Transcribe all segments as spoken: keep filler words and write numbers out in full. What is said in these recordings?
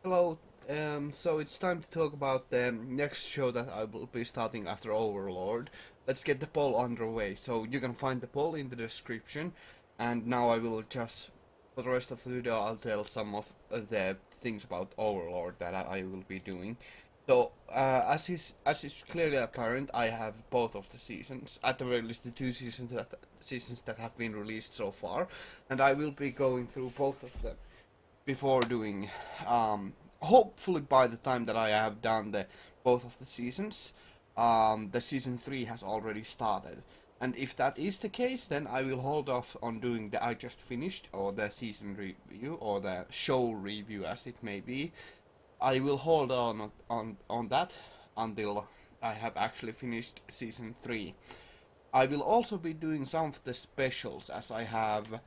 Hello, um, so it's time to talk about the next show that I will be starting after Overlord. Let's get the poll underway. So you can find the poll in the description, and now I will just, for the rest of the video, I'll tell some of uh, the things about Overlord that I, I will be doing. So, uh, as is as is clearly apparent, I have both of the seasons, at the very least the two seasons that seasons that have been released so far, and I will be going through both of them before doing um hopefully by the time that I have done the both of the seasons, um the season three has already started. And if that is the case, then I will hold off on doing the I just finished or the season review or the show review as it may be. I will hold on on on that until I have actually finished season three. I will also be doing some of the specials as I have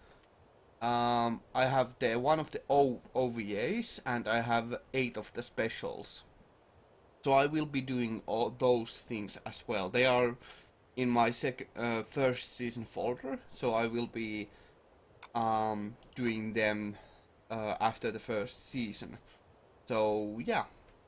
um, I have the one of the o OVAs and I have eight of the specials. So I will be doing all those things as well. They are in my sec uh, first season folder, so I will be um, doing them uh, after the first season. So yeah,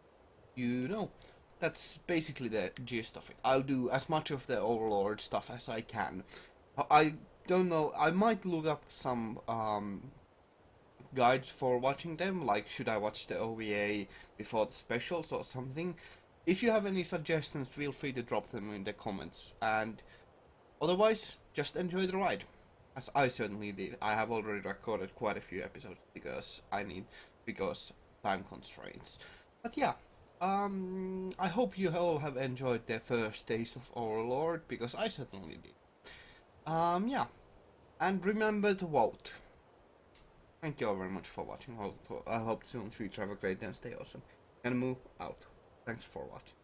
you know, that's basically the gist of it. I'll do as much of the Overlord stuff as I can. I don't know, I might look up some um, guides for watching them, like should I watch the O V A before the specials or something. If you have any suggestions, feel free to drop them in the comments, and otherwise, just enjoy the ride, as I certainly did. I have already recorded quite a few episodes because I need, because time constraints. But yeah, um, I hope you all have enjoyed the first days of Overlord, because I certainly did. Um, yeah, and remember to vote. Thank you all very much for watching. I hope to see you in the future. Have a great day and stay awesome. And move out. Thanks for watching.